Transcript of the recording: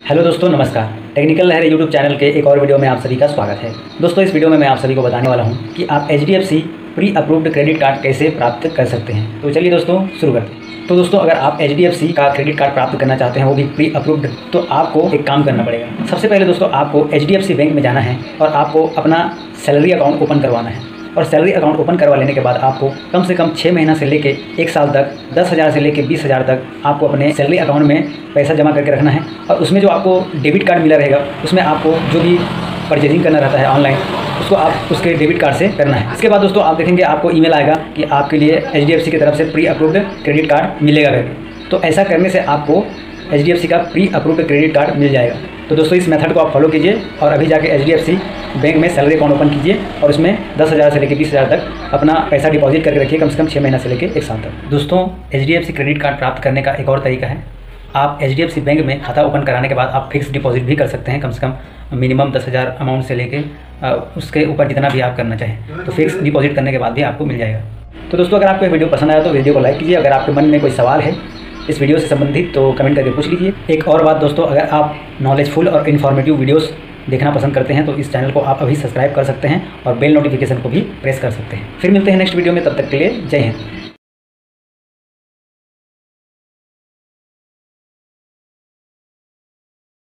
Hello दोस्तों, नमस्कार। Technical लहर यूट्यूब चैनल के एक और वीडियो में आप सभी का स्वागत है। दोस्तों, इस वीडियो में मैं आप सभी को बताने वाला हूं कि आप HDFC pre approved credit card कैसे प्राप्त कर सकते हैं। तो चलिए दोस्तों शुरू करते हैं। तो दोस्तों, अगर आप HDFC का क्रेडिट कार्ड प्राप्त करना चाहते हैं, वो भी प्री अप्रूव्ड, तो आपको एक काम करना पड़ेगा। सबसे पहले दोस्तों आपको HDFC बैंक में जाना है और आपको अपना सैलरी अकाउंट ओपन करवाना है। और सैलरी अकाउंट ओपन करवा लेने के बाद आपको कम से कम 6 महीना से लेके 1 साल तक 10,000 से लेके 20,000 तक आपको अपने सैलरी अकाउंट में पैसा जमा करके रखना है। और उसमें जो आपको डेबिट कार्ड मिला रहेगा, उसमें आपको जो भी परचेजिंग करना रहता है ऑनलाइन, उसको आप उसके डेबिट कार्ड से करना है। इसके बाद दोस्तों आप देखेंगे आपको ईमेल आएगा कि आपके लिए HDFC की तरफ से प्री अप्रूव्ड क्रेडिट कार्ड मिलेगा करके। तो ऐसा करने से आपको HDFC का प्री अप्रूव्ड क्रेडिट कार्ड मिल जाएगा। तो दोस्तों इस मेथड को आप फॉलो कीजिए और अभी जाके HDFC बैंक में सैलरी अकाउंट ओपन कीजिए और उसमें 10,000 से लेकर 20,000 तक अपना पैसा डिपॉजिट करके रखिए, कम से कम 6 महीना से लेकर 1 साल तक। दोस्तों, HDFC क्रेडिट कार्ड प्राप्त करने का एक और तरीका है। आप HDFC बैंक में खाता ओपन कराने के बाद आप फिक्स डिपॉजिट भी कर सकते हैं, कम से कम मिनिमम 10,000 अमाउंट से लेके उसके ऊपर जितना भी आप करना चाहें, तो फिक्स डिपॉजिट करने के बाद भी आपको मिल जाएगा। तो दोस्तों, अगर आपको वीडियो पसंद आया तो वीडियो को लाइक कीजिए। अगर आपके मन में कोई सवाल है इस वीडियो से संबंधित तो कमेंट करके पूछ लीजिए। एक और बात दोस्तों, अगर आप नॉलेजफुल और इन्फॉर्मेटिव वीडियोस देखना पसंद करते हैं तो इस चैनल को आप अभी सब्सक्राइब कर सकते हैं और बेल नोटिफिकेशन को भी प्रेस कर सकते हैं। फिर मिलते हैं नेक्स्ट वीडियो में, तब तक के लिए जय हिंद।